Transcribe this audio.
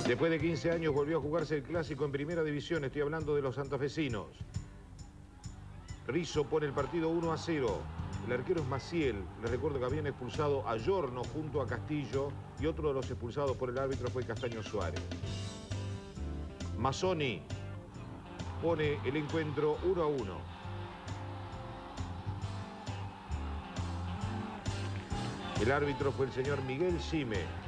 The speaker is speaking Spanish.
Después de 15 años volvió a jugarse el clásico en primera división. Estoy hablando de los santafesinos. Rizzo pone el partido 1-0. El arquero es Maciel. Les recuerdo que habían expulsado a Giorno junto a Castillo y otro de los expulsados por el árbitro fue Castaño Suárez. Mazzoni pone el encuentro 1-1. El árbitro fue el señor Miguel Sime.